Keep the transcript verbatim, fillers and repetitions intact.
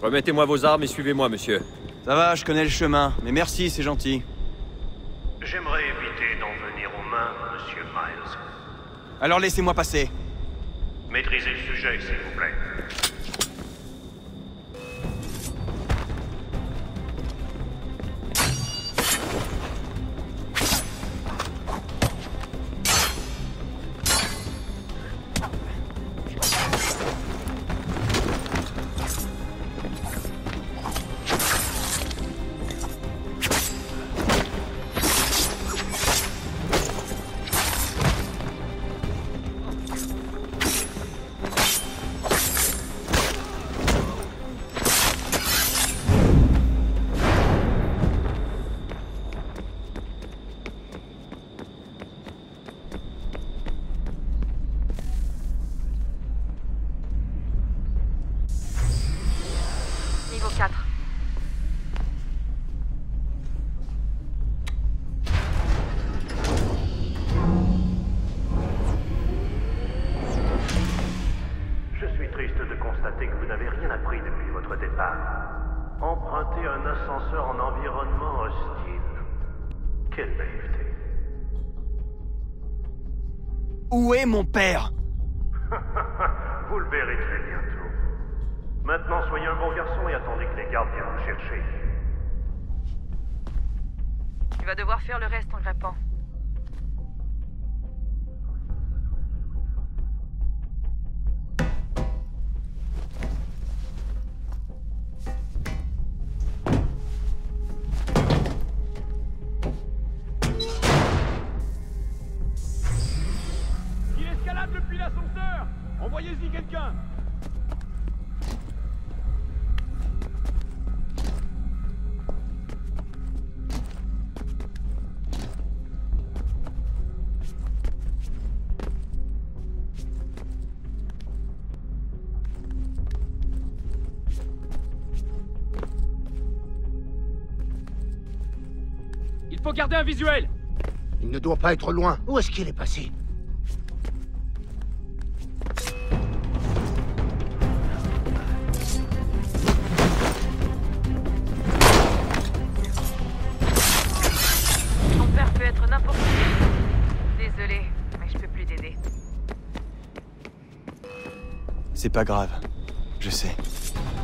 Remettez-moi vos armes et suivez-moi, monsieur. Ça va, je connais le chemin, mais merci, c'est gentil. J'aimerais éviter d'en venir aux mains, monsieur Miles. Alors laissez-moi passer. Maîtrisez le sujet, s'il vous plaît. Niveau quatre. Je suis triste de constater que vous n'avez rien appris depuis votre départ. Emprunter un ascenseur en environnement hostile. Quelle naïveté. Où est mon père? Vous le verrez très bientôt. Maintenant, soyez un bon garçon et attendez que les gardes viennent vous chercher. Tu vas devoir faire le reste en grimpant. Il escalade depuis l'ascenseur! Envoyez-y quelqu'un! Il faut garder un visuel! Il ne doit pas être loin. Où est-ce qu'il est passé? Ton père peut être n'importe qui. Désolé, mais je peux plus t'aider. C'est pas grave, je sais.